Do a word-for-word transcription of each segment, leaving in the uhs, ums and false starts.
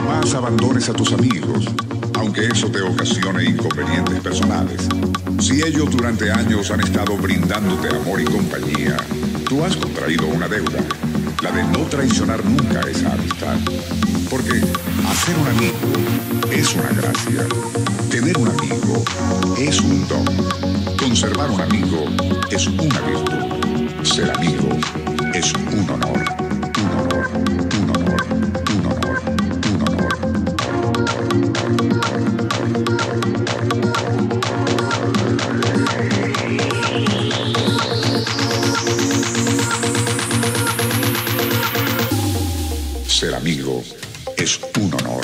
Jamás abandones a tus amigos, aunque eso te ocasione inconvenientes personales. Si ellos durante años han estado brindándote amor y compañía, tú has contraído una deuda, la de no traicionar nunca esa amistad. Porque hacer un amigo es una gracia. Tener un amigo es un don. Conservar un amigo es una virtud. Ser amigo es un honor. Un honor, un honor, un honor, un honor. Ser amigo es un honor.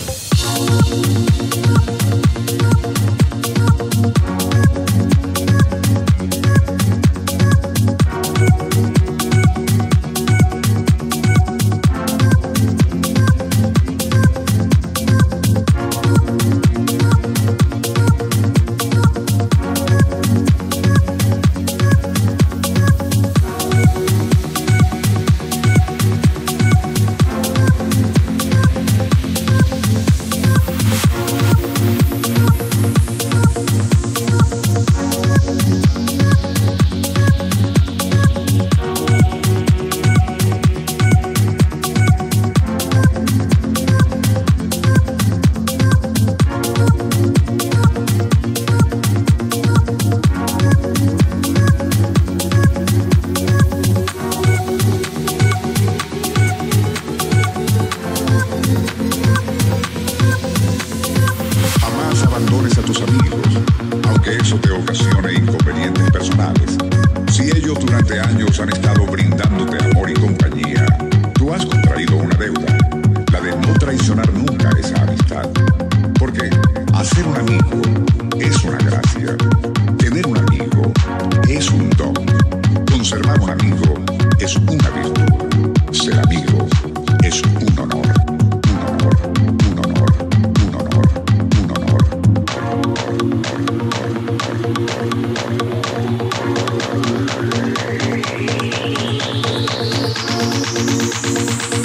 Abandones a tus amigos, aunque eso te ocasione inconvenientes personales. Si ellos durante años han estado brindándote amor y compañía, tú has contraído una deuda, la de no traicionar nunca esa amistad. Porque hacer un amigo es una gracia. Tener un amigo es un don. Conservar un amigo es una virtud. Ser amigo es un honor. Un honor, un honor, un honor, un honor.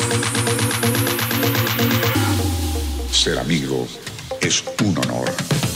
Ser amigo es un honor.